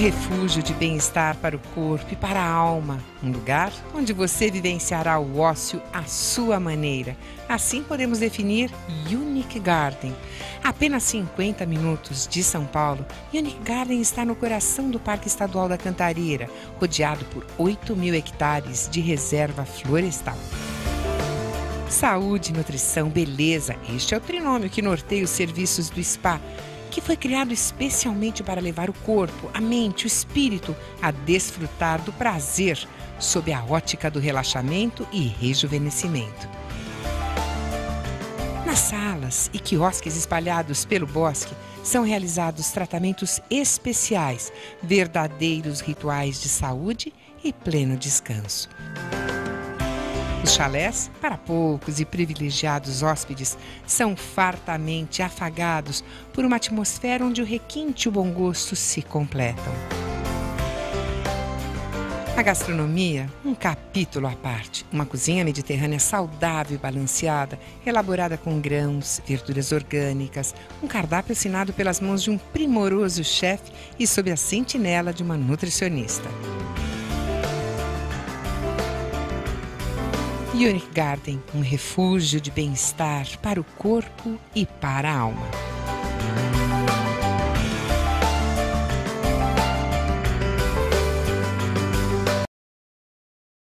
refúgio de bem-estar para o corpo e para a alma. Um lugar onde você vivenciará o ócio à sua maneira. Assim podemos definir Unique Garden. A apenas 50 minutos de São Paulo, Unique Garden está no coração do Parque Estadual da Cantareira, rodeado por 8.000 hectares de reserva florestal. Saúde, nutrição, beleza, este é o trinômio que norteia os serviços do spa, que foi criado especialmente para levar o corpo, a mente, o espírito a desfrutar do prazer sob a ótica do relaxamento e rejuvenescimento. Nas salas e quiosques espalhados pelo bosque são realizados tratamentos especiais, verdadeiros rituais de saúde e pleno descanso. Os chalés, para poucos e privilegiados hóspedes, são fartamente afagados por uma atmosfera onde o requinte e o bom gosto se completam. A gastronomia, um capítulo à parte. Uma cozinha mediterrânea saudável e balanceada, elaborada com grãos, verduras orgânicas, um cardápio assinado pelas mãos de um primoroso chefe e sob a sentinela de uma nutricionista. Unique Garden, um refúgio de bem-estar para o corpo e para a alma.